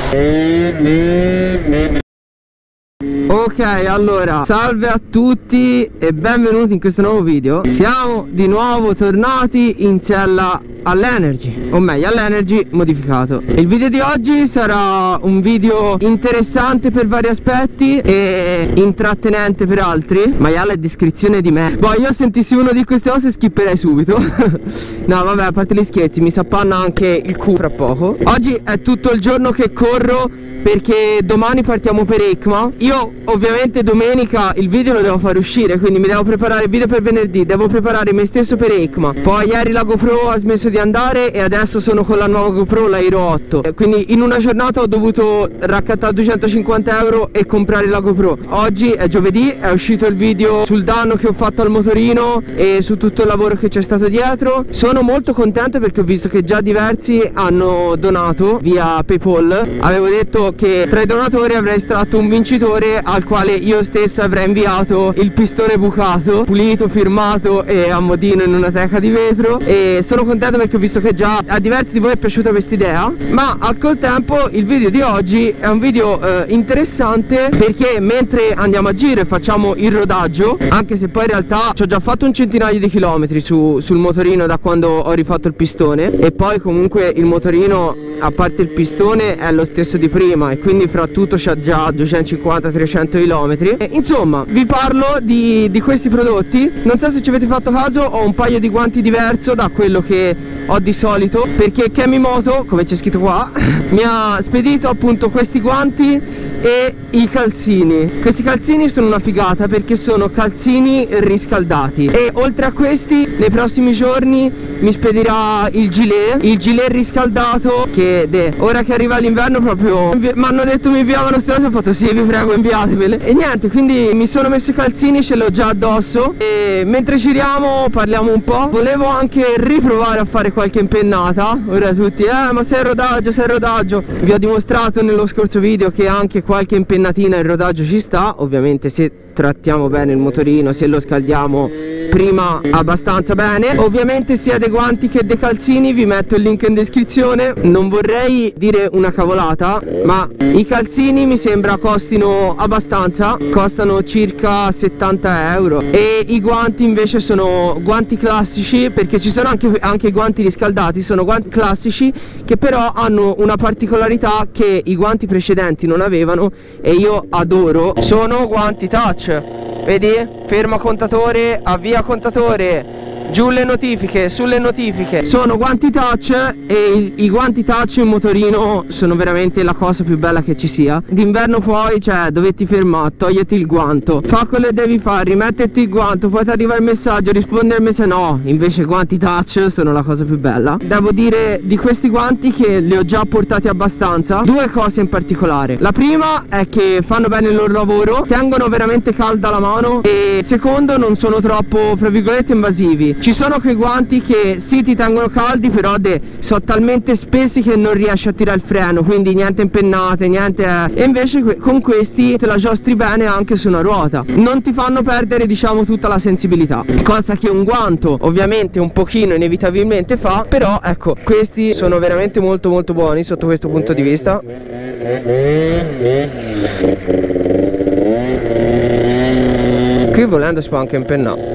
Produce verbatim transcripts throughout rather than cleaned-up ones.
Ok, allora, salve a tutti e benvenuti in questo nuovo video. Siamo di nuovo tornati in sella all'Energy, o meglio all'Energy modificato. Il video di oggi sarà un video interessante per vari aspetti e intrattenente per altri. Maiale è descrizione di me. Boh, io sentissi uno di queste cose skipperei subito. No vabbè, a parte gli scherzi, mi s'appanna anche il culo fra poco. Oggi è tutto il giorno che corro perché domani partiamo per EICMA. Io ovviamente domenica il video lo devo far uscire, quindi mi devo preparare il video per venerdì, devo preparare me stesso per EICMA. Poi ieri la GoPro ha smesso di andare e adesso sono con la nuova GoPro, la Hero otto. Quindi in una giornata ho dovuto raccattare duecentocinquanta euro e comprare la GoPro. Oggi è giovedì, è uscito il video sul danno che ho fatto al motorino e su tutto il lavoro che c'è stato dietro. Sono molto contento perché ho visto che già diversi hanno donato via PayPal. Avevo detto che tra i donatori avrei estratto un vincitore al quale io stesso avrei inviato il pistone bucato, pulito, firmato e a modino in una teca di vetro. E sono contento perché ho visto che già a diversi di voi è piaciuta questa idea. Ma al contempo il video di oggi è un video eh, interessante perché mentre andiamo a giro e facciamo il rodaggio, anche se poi in realtà ci ho già fatto un centinaio di chilometri su, sul motorino da quando ho rifatto il pistone, e poi comunque il motorino a parte il pistone è lo stesso di prima e quindi fra tutto c'ha già duecentocinquanta trecento chilometri. E, insomma, vi parlo di, di questi prodotti. Non so se ci avete fatto caso, ho un paio di guanti diverso da quello che ho di solito perché Kemimoto, come c'è scritto qua, mi ha spedito appunto questi guanti e i calzini. Questi calzini sono una figata perché sono calzini riscaldati, e oltre a questi nei prossimi giorni mi spedirà il gilet, il gilet riscaldato che de, ora che arriva l'inverno proprio mi hanno detto mi inviavano ste cose, ho fatto sì vi prego inviatemele, e niente, quindi mi sono messo i calzini, ce l'ho già addosso e mentre giriamo parliamo un po'. Volevo anche riprovare a fare qualche impennata. Ora tutti eh ma sei il rodaggio, sei il rodaggio. Vi ho dimostrato nello scorso video che anche qualche impennatina in rodaggio ci sta, ovviamente se trattiamo bene il motorino, se lo scaldiamo prima abbastanza bene. Ovviamente sia dei guanti che dei calzini vi metto il link in descrizione. Non vorrei dire una cavolata, ma i calzini mi sembra costino abbastanza, costano circa settanta euro, e i guanti invece sono guanti classici, perché ci sono anche, anche i guanti riscaldati, sono guanti classici che però hanno una particolarità che i guanti precedenti non avevano e io adoro. Sono guanti touch, vedi? Ferma contatore, avvia contatore, giù le notifiche, sulle notifiche. Sono guanti touch e i, i guanti touch in motorino sono veramente la cosa più bella che ci sia. D'inverno poi, cioè, dovetti fermare, toglierti il guanto, fa quello che devi fare, rimetterti il guanto, poi ti arriva il messaggio, rispondermi se no. Invece i guanti touch sono la cosa più bella. Devo dire di questi guanti che li ho già portati abbastanza. Due cose in particolare: la prima è che fanno bene il loro lavoro, tengono veramente calda la mano, e secondo non sono troppo, fra virgolette, invasivi. Ci sono quei guanti che sì ti tengono caldi, però de, sono talmente spessi che non riesci a tirare il freno, quindi niente impennate, niente eh. E invece que con questi te la giostri bene anche su una ruota, non ti fanno perdere diciamo tutta la sensibilità, cosa che un guanto ovviamente un pochino inevitabilmente fa. Però ecco, questi sono veramente molto molto buoni sotto questo punto di vista. Qui volendo si può anche impennare.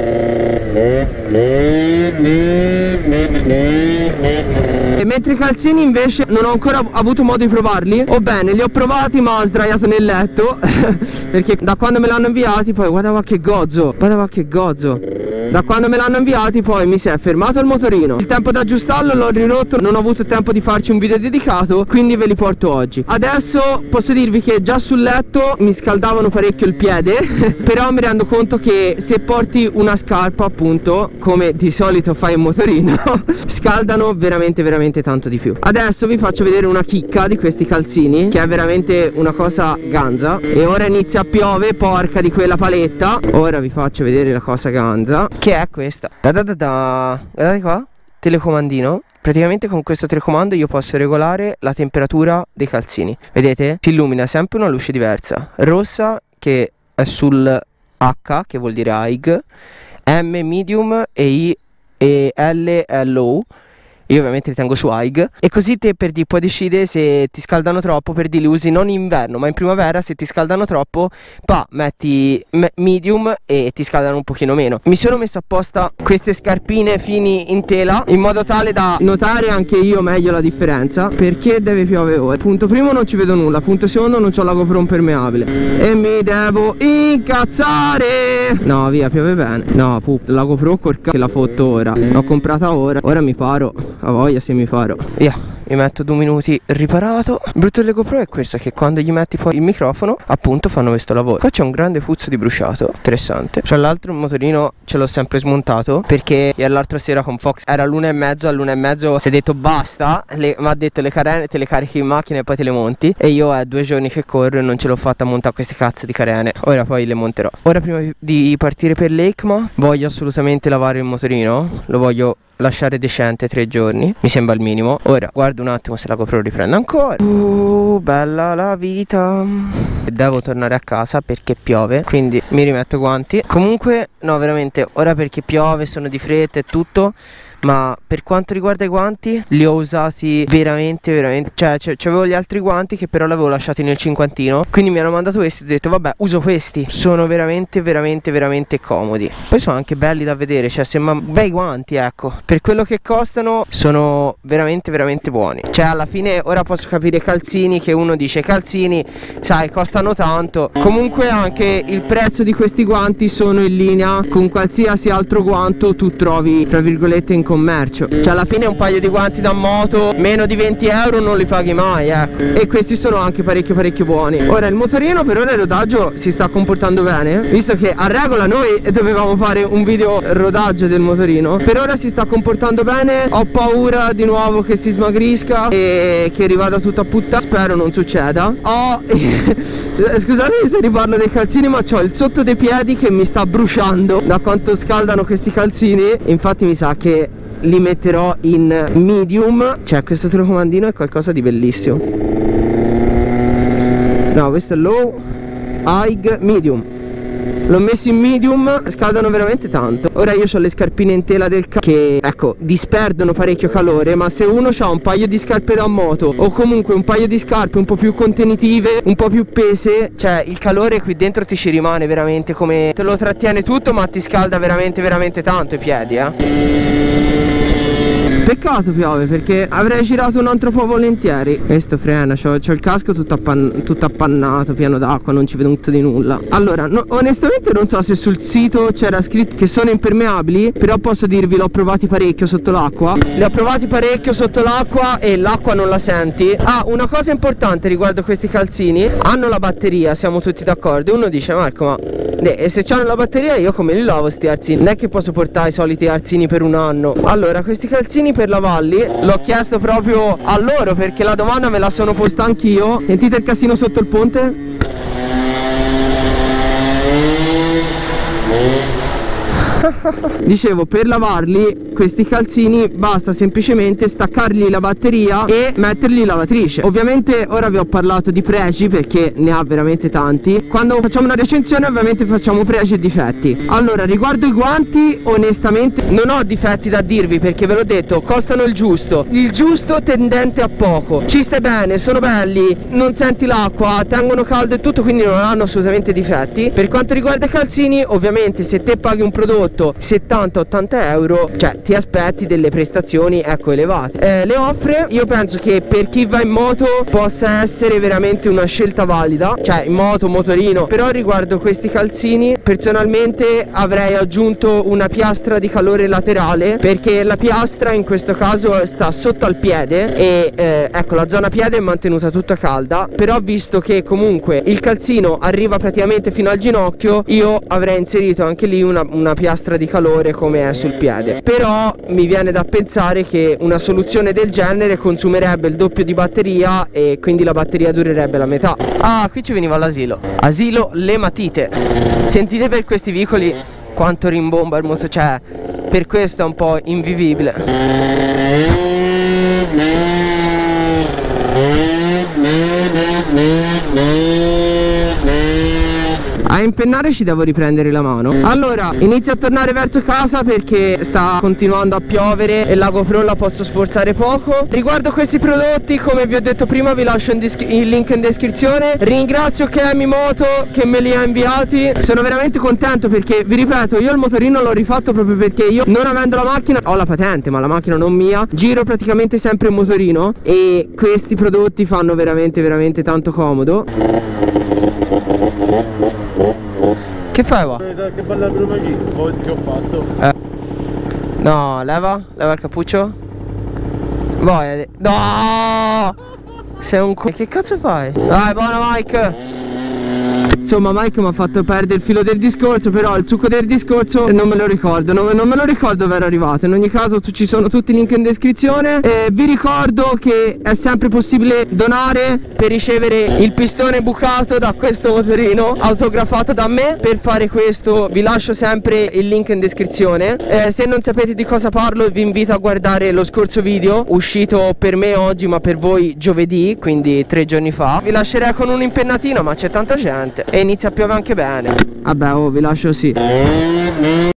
E mentre i calzini invece non ho ancora avuto modo di provarli, o bene li ho provati ma ho sdraiato nel letto perché da quando me l'hanno inviati poi guarda qua che gozzo, guarda qua che gozzo. Da quando me l'hanno inviati poi mi si è fermato il motorino, il tempo da aggiustarlo l'ho ridotto, non ho avuto tempo di farci un video dedicato, quindi ve li porto oggi. Adesso posso dirvi che già sul letto mi scaldavano parecchio il piede però mi rendo conto che se porti una scarpa appunto, come di solito fai in motorino, scaldano veramente veramente tanto di più. Adesso vi faccio vedere una chicca di questi calzini che è veramente una cosa ganza. E ora inizia a piove, porca di quella paletta. Ora vi faccio vedere la cosa ganza, che è questa. Da da da da. Guardate qua, telecomandino. Praticamente con questo telecomando io posso regolare la temperatura dei calzini. Vedete? Si illumina sempre una luce diversa. Rossa che è sul H, che vuol dire high, M medium e I e L low. io ovviamente li tengo su A I G, e così te per di puoi decidere se ti scaldano troppo, per di li usi non in inverno ma in primavera. Se ti scaldano troppo, pa, metti me medium e ti scaldano un pochino meno. Mi sono messo apposta queste scarpine fini in tela in modo tale da notare anche io meglio la differenza, perché deve piovere ora. Punto primo, non ci vedo nulla. Punto secondo, non c'ho la GoPro impermeabile e mi devo incazzare. No, via, piove bene. No, pup, la GoPro corca che la fotto ora. L'ho comprata ora. Ora mi paro. A voglia se mi paro. Via. Mi metto due minuti riparato. Il brutto delle GoPro è questo, che quando gli metti poi il microfono appunto fanno questo lavoro. Qua c'è un grande puzzo di bruciato, interessante. Tra l'altro il motorino ce l'ho sempre smontato, perché l'altra sera con Fox era l'una e mezzo, all'una e mezzo si è detto basta, mi ha detto le carene te le carichi in macchina e poi te le monti, e io è due giorni che corro e non ce l'ho fatta a montare queste cazzo di carene. Ora poi le monterò. Ora prima di partire per l'EICMA voglio assolutamente lavare il motorino, lo voglio lasciare decente tre giorni, mi sembra il minimo. Ora guardo un attimo se la GoPro riprende ancora. Uh, bella la vita. Devo tornare a casa perché piove, quindi mi rimetto guanti. Comunque no, veramente, ora perché piove, sono di fretta e tutto, ma per quanto riguarda i guanti li ho usati veramente veramente, cioè c'avevo gli altri guanti che però l'avevo lasciati nel cinquantino, quindi mi hanno mandato questi e ho detto vabbè, uso questi. Sono veramente veramente veramente comodi, poi sono anche belli da vedere, cioè sembra bei guanti, ecco. Per quello che costano sono veramente veramente buoni. Cioè alla fine ora posso capire calzini, che uno dice calzini sai costano tanto, comunque anche il prezzo di questi guanti sono in linea con qualsiasi altro guanto tu trovi tra virgolette in commercio. Cioè alla fine un paio di guanti da moto meno di venti euro non li paghi mai, ecco. E questi sono anche parecchio parecchio buoni. Ora il motorino per ora il rodaggio si sta comportando bene, visto che a regola noi dovevamo fare un video rodaggio del motorino. Per ora si sta comportando bene. Ho paura di nuovo che si smagrisca e che rivada tutto a puttana, spero non succeda. Ho scusatemi se riparlo dei calzini, ma ho il sotto dei piedi che mi sta bruciando da quanto scaldano questi calzini. Infatti mi sa che li metterò in medium. Cioè questo telecomandino è qualcosa di bellissimo. No, questo è low, high, medium. L'ho messo in medium, scaldano veramente tanto. Ora io ho le scarpine in tela del ca che ecco disperdono parecchio calore, ma se uno ha un paio di scarpe da moto o comunque un paio di scarpe un po' più contenitive, un po' più pese, cioè il calore qui dentro ti ci rimane veramente, come te lo trattiene tutto, ma ti scalda veramente veramente tanto i piedi, eh. Peccato piove, perché avrei girato un altro po' volentieri. Questo frena, c'ho, c'ho il casco tutto, appan tutto appannato, pieno d'acqua, non ci vedo un di nulla. Allora, no, onestamente non so se sul sito c'era scritto che sono impermeabili, però posso dirvi l'ho provati parecchio sotto l'acqua. Li ho provati parecchio sotto l'acqua e l'acqua non la senti. Ah, una cosa importante riguardo questi calzini, hanno la batteria, siamo tutti d'accordo. Uno dice Marco, ma e se c'hanno la batteria io come li lavo sti arzini? Non è che posso portare i soliti arzini per un anno. Allora, questi calzini per lavarli l'ho chiesto proprio a loro, perché la domanda me la sono posta anch'io. Sentite il casino sotto il ponte? Dicevo, per lavarli questi calzini basta semplicemente staccargli la batteria e metterli in lavatrice. Ovviamente ora vi ho parlato di pregi perché ne ha veramente tanti. Quando facciamo una recensione ovviamente facciamo pregi e difetti. Allora, riguardo i guanti onestamente non ho difetti da dirvi, perché ve l'ho detto, costano il giusto, il giusto tendente a poco. Ci stai bene, sono belli, non senti l'acqua, tengono caldo e tutto, quindi non hanno assolutamente difetti. Per quanto riguarda i calzini, ovviamente se te paghi un prodotto settanta ottanta euro, cioè ti aspetti delle prestazioni ecco elevate. Eh, le offre io penso che per chi va in moto possa essere veramente una scelta valida, cioè in moto, motorino. Però riguardo questi calzini personalmente avrei aggiunto una piastra di calore laterale, perché la piastra in questo caso sta sotto al piede e eh, ecco la zona piede è mantenuta tutta calda. Però visto che comunque il calzino arriva praticamente fino al ginocchio, io avrei inserito anche lì una, una piastra di calore come è sul piede. Però mi viene da pensare che una soluzione del genere consumerebbe il doppio di batteria e quindi la batteria durerebbe la metà. Ah, qui ci veniva l'asilo. Asilo Le Matite. Sentite per questi vicoli quanto rimbomba il moto, cioè per questo è un po' invivibile. impennare ci devo riprendere la mano. Allora inizio a tornare verso casa perché sta continuando a piovere e la GoPro la posso sforzare poco. Riguardo questi prodotti, come vi ho detto prima, vi lascio in il link in descrizione. Ringrazio Kemi Moto che me li ha inviati. Sono veramente contento perché, vi ripeto, io il motorino l'ho rifatto proprio perché io, non avendo la macchina, ho la patente ma la macchina non mia, giro praticamente sempre in motorino e questi prodotti fanno veramente veramente tanto comodo. Che fai qua? Che bella prima G, poi che ho fatto. Eh. No, leva, leva il cappuccio. Vai, no! Sei un co... Che cazzo fai? Dai, buona Mike! Insomma, Mike mi ha fatto perdere il filo del discorso, però il succo del discorso non me lo ricordo, non, non me lo ricordo dove ero arrivato. In ogni caso ci sono tutti i link in descrizione. E vi ricordo che è sempre possibile donare per ricevere il pistone bucato da questo motorino autografato da me. Per fare questo vi lascio sempre il link in descrizione. eh, Se non sapete di cosa parlo vi invito a guardare lo scorso video uscito per me oggi ma per voi giovedì, quindi tre giorni fa. Vi lascerei con un impennatino ma c'è tanta gente e inizia a piovere anche bene. Vabbè, oh, vi lascio sì.